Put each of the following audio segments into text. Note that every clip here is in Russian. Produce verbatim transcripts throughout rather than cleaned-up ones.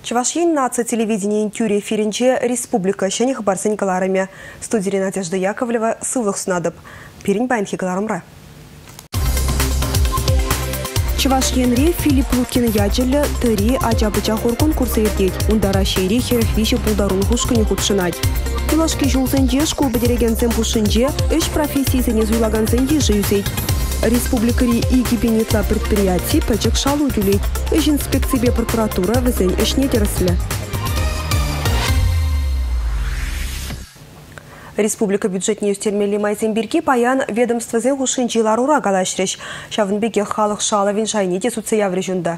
Чувашьен нация телевидения тюре эфиринче республика шених барсень каларами. Студия Надежда Яковлева сывлых снадоб. Пирень байнхи каларамра. Чувашьенре Филипп Лукин яджелі тыри ажабыча хор конкурсы ердеть. Ундара шейре херехвиші пулдарун хушкыне худшынать. Илашки жулсенже школ бедерегенсем хушынже эш профессийсене зуйлагансен ежи Республикари и гибенетла предприятий пачек шалу дюлей. Эш инспекция прокуратура везень эш не тересле. Республика бюджетне үстермели майзенбирги паян ведомство зен хушынчилар ура галашреш. Шавынбеге халық шалавин шайнете суцеявре жунда.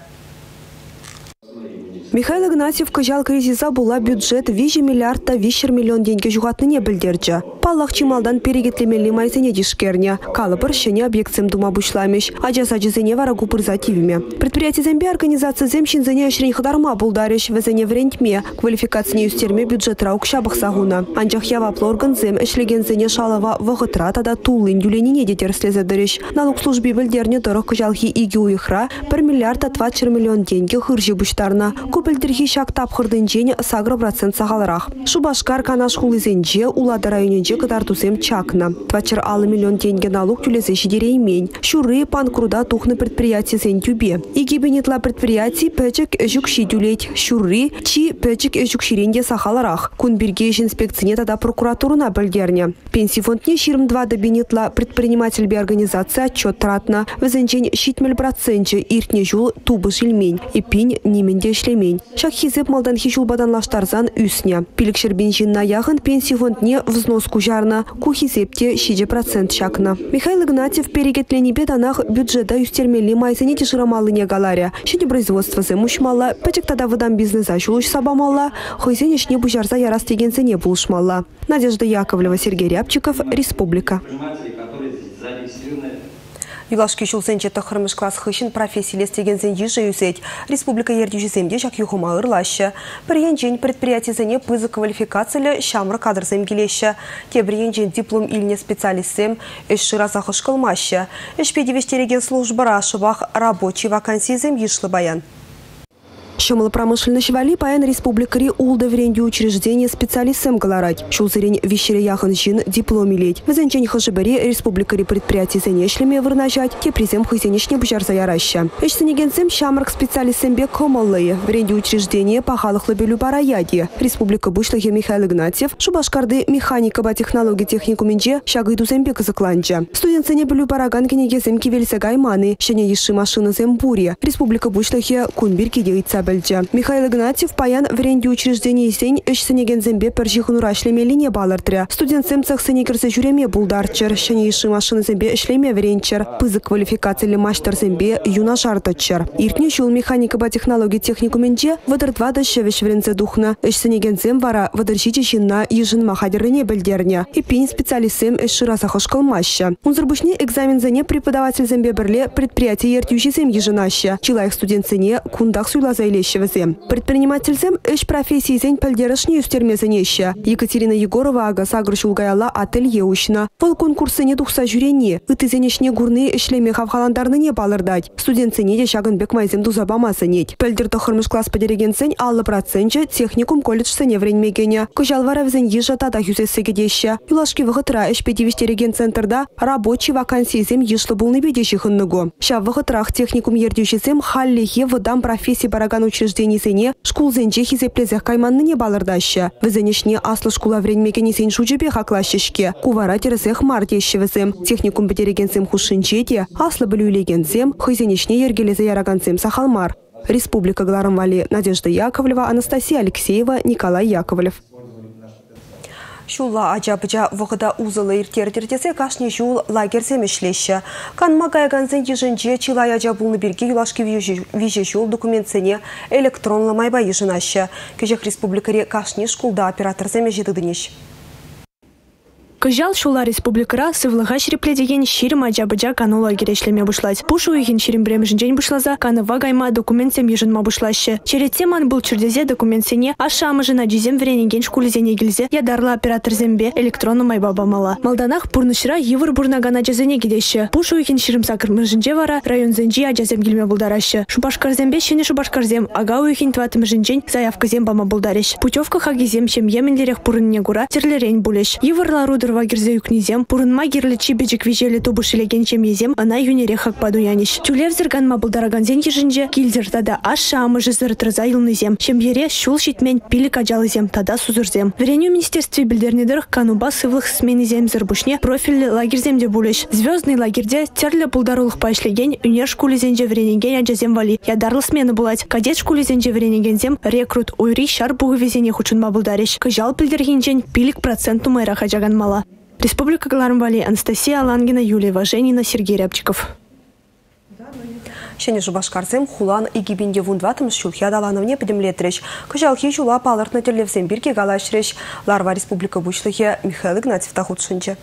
Михаил Игнатьев кажал кризиса була бюджет виже миллиарда вишер миллион деньги жугатныне білдерджі. Паллах чималдан перегетлемели майзене дишкерне. Калыбыр шене объектсем дума бушламеш. Ажаса жезене вара гупырзативме. Предприятие зембе организация земщин зене ашрень хадарма булдареш везене врентме. Квалификация үстерме бюджет раук шабах сагуна. Анчах яваплы орган зем эшлеген зене шалава вағытра тада тулын дюленине детерслезадыреш. Налог службе білдерне дырық кажалхи иги уйхра бір миллиарда двадцать миллион деньги хыржи буштарна. Купельдерхи шак тапхырдынчен сагры процент сағаларах. Шубашкар канаш хулызенче улады районенче кыдартусем чакна. Твачыр алы миллион деньги налог тюлезе шидереймень. Шуры панкруда тухны предприятие зен тюбе. Иги бенетла предприятий пэчек эжук шидюлеть. Шуры чи пэчек эжук ширенде сахаларах. Кунбиргеш инспекцине тада прокуратурына бөлдерне. Пенсий фондне ширм два до бенетла предприниматель бе организация отчет тратна. Везенчен щитмель процентче иртне жул тубы шильмень. И пинь неменде шлемень. Шак хизеп малдан хишул баданлаштарзан үсне. Пилікшер бенжин на яғын пенсий фондне взнос кужарна. Ку хизепте шиже процент шакна. Михаил Игнатьев перегетлени беданах бюджета юстермели майзене тиширамалыне галаря. Шене производство земушмала, пачек тада выдам бизнеса шулуш сабамала, хойзенешне бужарза ярастегензене булшмала. Надежда Яковлева, Сергей Рябчиков, Республика. Юлашки шулсенче тахырмыш класс хышын профессиялес тегензен ежи юсеть. Республика ердюжиземде жак юхума ырлаща. Приенжень предприятизене пызы квалификацияле шамры кадрзем келеща. Те приенжень диплом ильне специалистсем эш шыраза хышкылмаща. Эш педивештереген службара шыбах рабочий вакансизем ешлы баян. Шамалы промышленность вали паян республикари улда вренди учреждения специалистам галарать. Шулзырень вещере яхан жин дипломи леть. Везенчень хашибари республикари предприятий зенешлеми вырнажать, те призем хызенешне бужар заяраща. Эшсенегенцем шамрак специалистам бек комаллые. Вренди учреждения пахалых лабелю бараяди. Республика бушлахе Михаил Игнатьев, шубашкарды механика ба технологии техникуминже шагайду зембек закланча. Студент зене белю бараган кенеге земки вельса гайманы, шене еши машины зембури. Республика бушлахе кунбирки дейтса. Михаил Игнатьев паян вренди учреждений сень эшсенеген зембе пержихунура шлемелине балартря. Студент семцах сенекерсе жюреме булдарчер, шене иши машины зембе шлеме вренчер, пызы квалификации мастер зембе юна жарточер. Иртне шул механика ба технологии техникуменче выдыр два дощевеш вренце духна. Эшсенеген зем вара выдырщите щинна ежин махадерне бельдерня. И пень специалистем эшира сахошкал маща. Унзырбушне экзамен зене преподаватель зембе берле предприятие ертющий зем ежинаща. Чилаих студент зене кундах суйлаза предпринимательзем эш профессии зень пельдерышне юстермезенеща. Екатерина Егорова ага сагрыш улгаяла ателье ушна. Вол конкурсы не духса жюрене. Ыты зенешне гурны эшлеме хавхаландарны не балырдать. Студент зенеде шагын бек майзем дузабама зенеть. Пельдер тохырмыш класс подереген зень аллы процентче техникум колледж сене вренмегене. Кожалвара взень ежа тада юзесегедеща. Юлашки вғытра эш педивештереген центрда рабочий вакансии зем ешлы булны бедещи хынныгу. Ша вғытрах техникум ердюшесем халлихе выдам профессии бараган учреждений зене школ зенче хизеплезех кайманны не балырдаща. Везенешне аслы школа вренмегене сен шучебе хаклащешке. Кувара тересех мартещевезем. Техникум бетерегенсем хушинчете, аслы білюйлегенсем, хызенешне ергелезе ярагансем сахалмар. Республика Гларамвали, Надежда Яковлева, Анастасия Алексеева, Николай Яковлев. Шулла ажабыжа вғыда узылы иртердердесе кашне жул лагерзем ішлеші. Канма гайганзен ежінже чилай ажабулны бірге юлашки виже жул документсене электронлы майба ежінашы. Кежек республикаре кашне шкулда оператор земе жедыдынеш. Кыжал шула республикара сывлыға шерепледеген ширим аджабыджа канула герешлеме бушлать. Пушу егин ширим бремжинжен бушлаза, каныва гайма документсем ежинма бушлаще. Черетеман был чердезе документсене, а шамыжына джизем вренеген шкулезене гильзе, ядарла оператор зембе электронну майбаба мала. Малданах пурнышра евр бурнагана джазене гидеще. Пушу егин ширим сакрмыжинже вара район зенджи аджазем гильме булдараще. Шубашкарзембе шене шубашкарзем, ага уехин тватымыжинжен заявка зембама булдарещ. Путевка хагизем чем еменлерех пурынне гура терлерень булещ. Евр ларудер вагерзе юкнизем, пурынма гирлі чибежик вежелі тубышылеген чем езем, ана юнерех хак падуянищ. Тюлер зерганма булдараган зен ежинже, кильзер тада аша амыжы зыртрыза юлнызем. Чем ере шул шитмен пилик аджалызем, тада сузырзем. Вереню министерстве билдернедерх кануба сывлых сменизем зырбушне профильный лагерземде булещ. Звездный лагерде терлі булдарулых пайшлеген, юнер шкулезенже вренеген аджазем вали. Ядарлы смены булать. Кадет шкулезенже вренегензем, рекрут уйри шар буғы везене хучунма булдарещ. Кыжал пилдергенжен пилик проценту майра хаджаган мала. Республика Галармбали, Анастасия Алангина, Юлия Важенина, Сергей Рябчиков. Шене Шубашкарзем хулан игибинде вундватым шулхи адалановне подемлетрещ. Кыжалхи жула палыртны терлевсем бирке галашрещ. Ларва республика бучлыхе Михаил Игнатьев тахутшынче.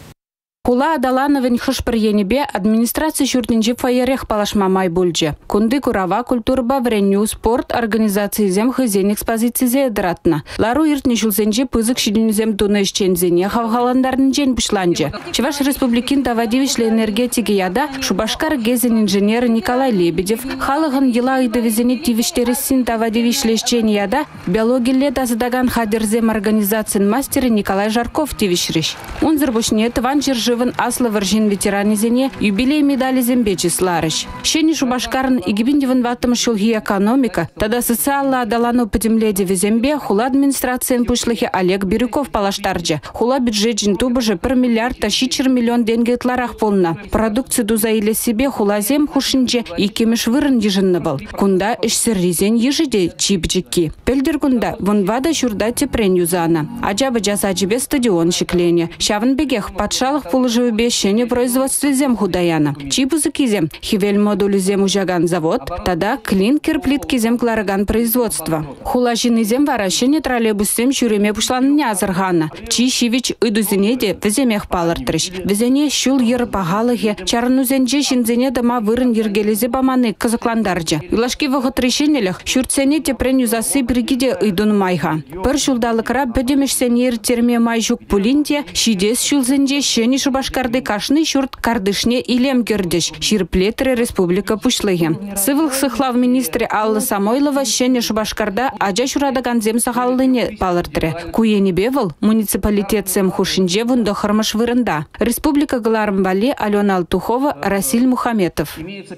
Хула адалановын хышпыр енебе администрация шуртинжи фаерех палашмамай бульджи. Кунды курава культурба вреню спорт организации зем хызен экспозиции зедратна. Лару иртни шулсенжи пызык шидинзем туны ишчензене хавхаландарны джен пышланджи. Чеваш республикин давадивишле энергетики яда Шубашкар гезен инженер Николай Лебедев, халыгын ела айдывезене тивиштересин давадивишле ишчен яда биологилле дазадаган хадерзем организациян мастера Николай Жарков тивишриш. Он зырбушне тыван жиржи аслы варжин ветеранизене юбилей медали зембечи сларыш. Шени Шубашкарын игибиндеван ватым шулги экономика, тогда социалла адалану подемледе везембе хула администрациян пышлыхи Олег Бирюков палаштарджа. Хула бюджетжин тубыжы пір миллиард тащичер миллион денгетларах полна. Продукция дуза или себе хулазем хушинже и кемеш вырын ежинны был. Кунда ишсерризен ежиде чипчики. Пельдер кунда вон вада шурда тепрен юзана. Аджабы жасаджибе стадион шиклене. Шавын бегех патшалых положил обещание производства зем худаяна. Чипузыки зем, хивель модули зем ужаган завод, тогда клинкер плитки зем клараган производства. Хулажины зем варащение троллейбусем шуреме пушлан нязаргана. Чи шивич идузинеде в земех палартрыш. В зене щул ер пагалыхе, чарну зенже шинзене дома вырын ергелезе баманы казакландарджа. Илашки в охотрешенелях шурцене тепреню засып ригиде идун майха. Пер шулдалыкра бедемеш сенер терме майжук пулинте, шидес шулзенже щени Шубашкарды кашны шурт кардышне илем гердеш, ширплетеры республика пушлыге. Сывылх сыхлав министре Алла Самойлова щене Шубашкарда аджа шурадаган зем сахаллыне палыртыры. Куени бевыл муниципалитет сем хушинже вундо хармаш вырында. Республика Галармбали, Алена Алтухова, Расиль Мухаметов.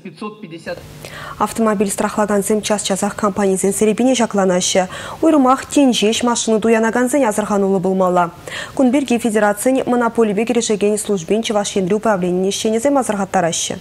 Автомобиль страхлаган зем час-часах компании зен серебине жакланаще. Уйрумах тенжеш машину дуянаган зен азырханулы булмала. Кунберги федерациян монополий бегерешеген службин чевашендрю управление щенезем азырхаттараще.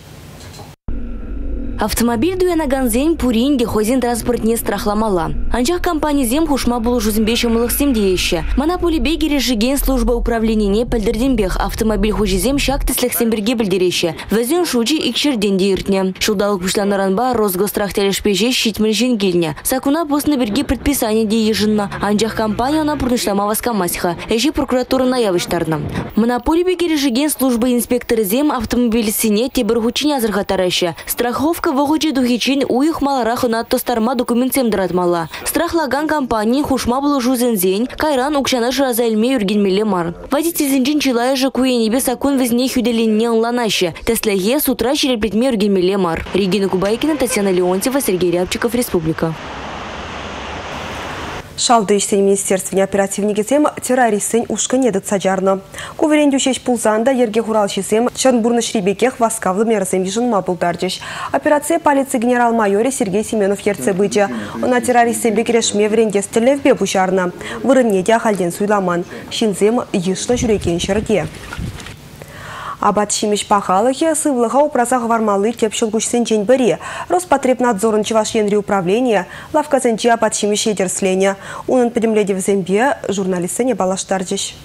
Автомобиль дуянаган зен пуринге хозин транспортне страхламала. Анчах компания зем хушма булу жузимбеші мылық семдееші. Монополий бегері жиген служба управления пальдерденбех автомобиль хужизем шак тіслік семберге білдереші. Везен шучи икшерден дейіртне. Шулдалық пушланаранба Росгострах телешпеже щитмел женгильня. Сакуна постны берге предписание дейежинна. Анчах компания на пурнышлама васкамасиха. Эжи прокуратура наявыштарна. Монополий бегері жиген служба инспекторы зем автомобиль сине тебір хучиня азырхаттараще. Страховка вогучи духичин уих маларах на тостарма документсем дратмала. Страхлаган компании хушма было жузензень, кайран укшана шразайльме юргенмеле мар. Водитель зенджин чилая же куенебе сакун везне хюделинне онланаще. Теслеге с утра череплетме юргенмеле мар. Регина Кубайкина, Татьяна Леонтьева, Сергей Рябчиков, Республика. Шалды иштен министерстве оперативники зем террористсен ушка недет саджарно. Куверендю шеш пулзанда ерге хуралшисем Чанбурны шрибекех васкавлы мерзем ежинма булдардыш. Операция полиции генерал-майоре Сергей Семенов ерце быча. На террористсен бекерешме вренге стелевбе бушарна. Вырынне халден суйламан. Шинзем ешла жүрекен шерге. Абат шимеш пахалыхе сывлыха упразах вармалы тепшыл гушсен жень bëри. Роспотребнадзорын чевашенри управления лавказенчи абат шимеш едерслене. Унын подемледе в зембе журналистене балаштардыш.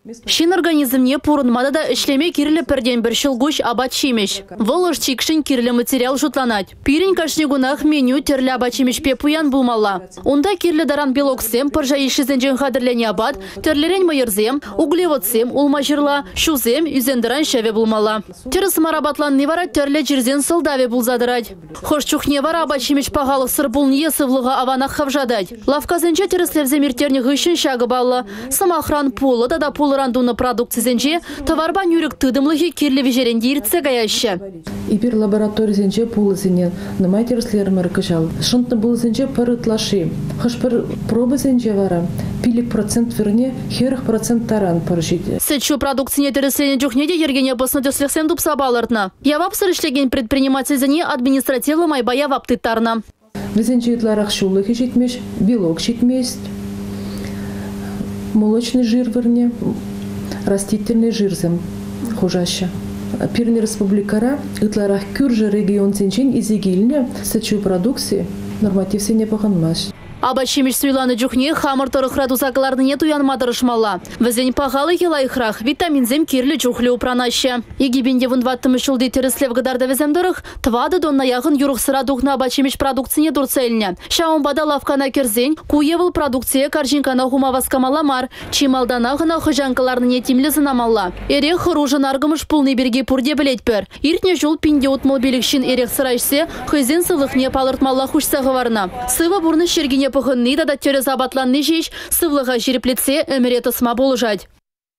Шин организмне пурынмада да ишлеме кирлі перден бір шылгуш абачимеш. Волош чикшин кирлі материал жұтланать. Пирин кашнегунах меню терлі абачимеш пепуян булмалла. Онда кирлі даран белоксем, пыржа ишізенжен хадырлене абат, терлерен майырзем, углеводсем, улмажырла, шузем, үзендіран шәве булмалла. Теріс марабатлан невара терлі жерзен сылдаве булзадырать. Хош чухне вара абачимеш пағалық сыр булние сывлыға аванақ хавжадать. Лавказенче теріслевзе миртерні ғышын шағы балла. Самахран пулы да да пулы рандуны продукцизенче товарбан юрик тыдымлығы кирлі вежеренде иртсе гаяшы. Ипир лабораторизенче пулызенен нымай терслермер кышал. Шынтны булызенче пырытлаши. Хышпыр пробызенче вара. Пилик процент верне, херых процент таран парышите. Сетчу продукцияне тереслене жүхнеде ергене басны төслексен дупса балыртна. Явап сырышлеген предпринимательзене административлы майбая ваптыттарна. Везенче ютларах шуллыхи жетмеш, белок жетмест. Молочный жир верне, растительный жирзем хужаща. Пирни республикара ытларах кюржа регион сенчен изегильне сечу продукции норматив сене паханмаш. Абачимеш суйланы жүхне хамыр тұрықра тузақларды не туянмадырышмалла. Візен пағалы елайқырақ витаминзем керлі жүхлі упранашы. Егебенде вұнваттымы шылды теріслев ғыдарда віземдіріх, твады донна яғын юрықсыра дұғна абачимеш продукцияне дұрцеліне. Шауынбада лавкана керзен, куевыл продукция каржинкана хумаваскамала мар, чималданағына хыжанкаларны нетимлі зынамалла. Эрех хыружын арғымыш пулны берге пұрде білет пір. Иртне жол пинде отмыл белікшін эрех сырайшсе, хызен сылықне палыртмалла хушсағы варна. Сыва бұрны шергене пығынны да да терез абатланны жеш, сывлыға жереплетсе өмірет ысма болыжад.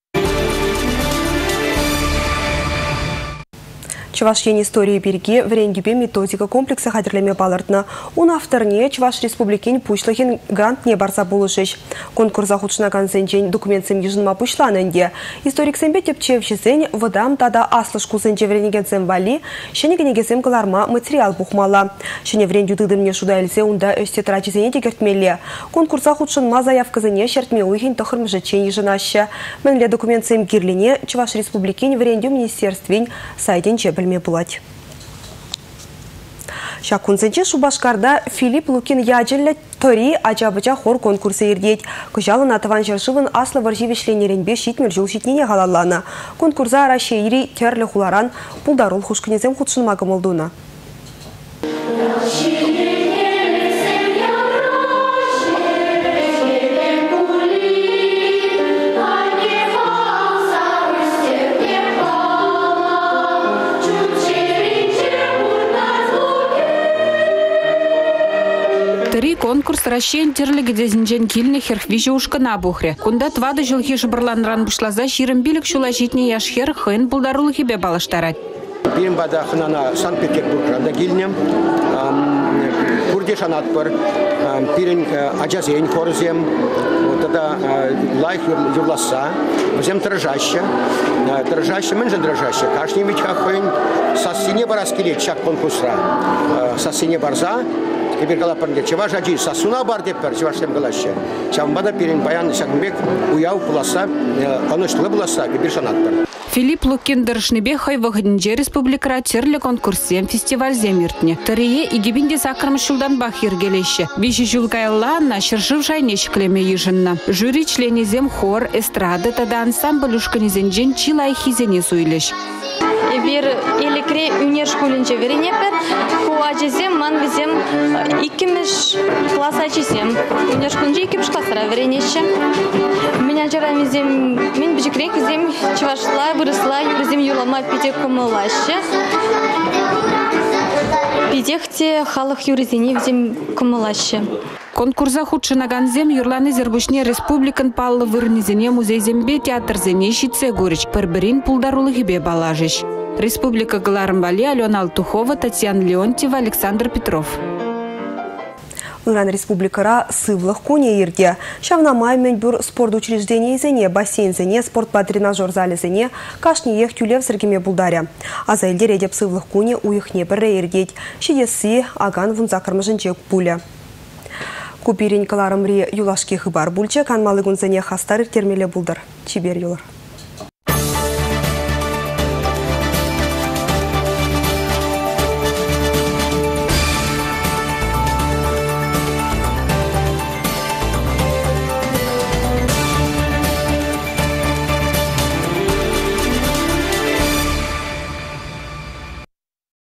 Чувашьен истории береги в Ренгюбе методика комплекса хадерлеме балыртны. Он авторне Чуваш республикин пушлыхин грант не барса болышыш. Конкурса худшынаган зенчен документсем ежынма пушланынде. Историк сэмбе тепчевшесен выдам тада аслышку зенче вренегенсем вали, шенегенегесем каларма материал бухмала. Шене врен дюдыдымне шуда эльсе унда өсте трачизене текертмелле. Конкурса худшынма заявказыне шертме уйхин тохырмжечен ежынаща. Менле документсем кирлине Чуваш республикин врендю министерствень сайден чебель булать. Шакунсенче Шубашкарда Филипп Лукин яджелле тори ажабыча хор конкурсы ирдеть. Кыжалы натыван жершывын аслы варживешленеренбе шитмер жыл шитнене халаллана. Конкурса арашейри терлі хуларан пулдарул хушкынезем худшынмагы молдуна. Конкурс расшен терлігі дезінжен келіні херхвижі ұшқына бұхре. Кунда твады жылхи жыбырланран бұшлаза ширым білік шула житне яшхер хын бұлдарулы хебе балаштарад. Бірін бада хынана Санкт-Петербургранда келінем. Курдеш анатпыр, бірін ажазен хорзем. Тогда лайх юрласа, взем дрожаще. Дрожаще, мен же дрожаще. Каждый мечка хын сосине бараскелет чак конкурсра. Сосине барза. Теперь когда парни, чего жади, сосуна бар депер, чего штем галаще. Чамбада перен баян сагмбек уяв пласа, анышлы пласа, теперь шанатпер. Филипп Лукин дыршнебе хай вагынже республикара терлі конкурсем фестиваль земиртне. Тарие и гибинде сакрмышылдан бахир гелеще. Вижи жулгайла на шыршыв жайнешклеме ежынна. Жюри члени зем хор, эстрады, тада ансамбль ушканезенжен чилай хизене суйлеш. Бир элекре үнер школинче веренепер, хуачезем, ман везем икимеш класс ачисем. Үнер школинче икимеш классара веренеше. Меня жара мезем, мен бижикрек зем чувашла, выросла, юрзем юлама пидек кумылаще. Пидехте халах юрзени взем кумылаще. Конкурса худшынаган зем юрланы зербушне республикан паллы вырнезене музей зембе театр зене шитсе горыч, пырбірин пулдарулы хибе балажыш. Республика Галарымбали, Алена Алтухова, Татьяна Леонтьева, Александр Петров. Уран республикара сывлых коне ирде. Шавна май менбюр спорт учреждения зене, бассейн зене, спортпа-тренажер зале зене, кашни ех тюлев сыргеме булдаря. А за эльдер едеп сывлых коне уихне бірре ирдеть. Шидесы аган вун закармыжынчек пуля. Купирень каларымри юлашки хыбар бульче, канмалы гунзене хастар термеле булдар. Чибер юлар.